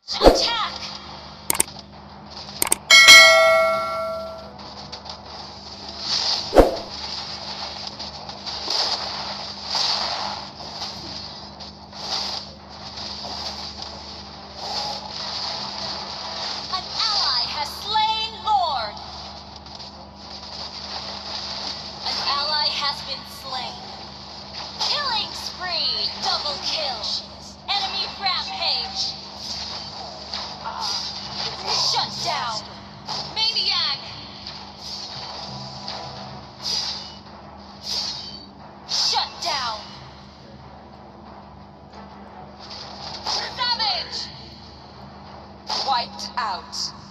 Attack! An ally has slain Lord! An ally has been slain. Killing spree! Double kill! Enemy rampage! Shut down! Maniac! Shut down! Savage! Wiped out.